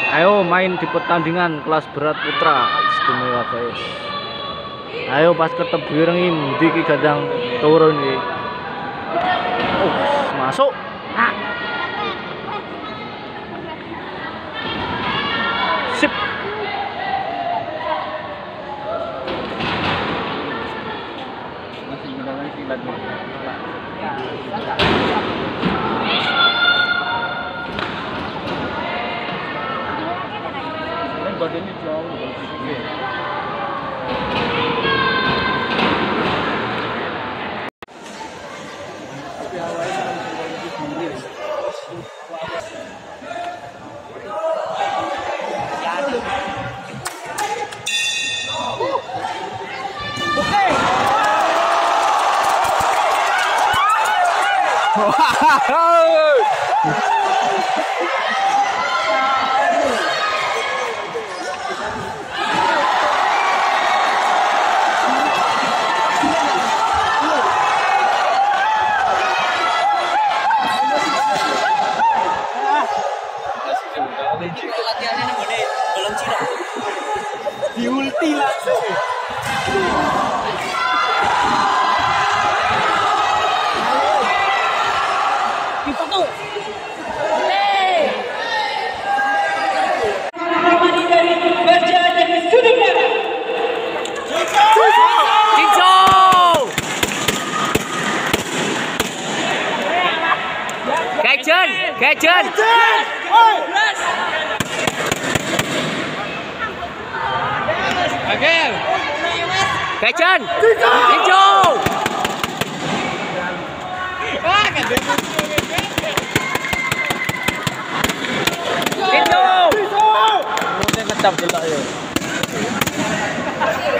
Ayo main di pertandingan kelas berat putra istimewa guys. Ayo pas ketemu rengi ndi iki gadang turun iki. Oh, masuk. Nah. Sip. Badannya jauh latihannya nih gede, belum Cina. diulti langsung. Kita tuh. Gajen. Agel. Gajen. Hijau. Hijau. Udah ngecap dulu ya.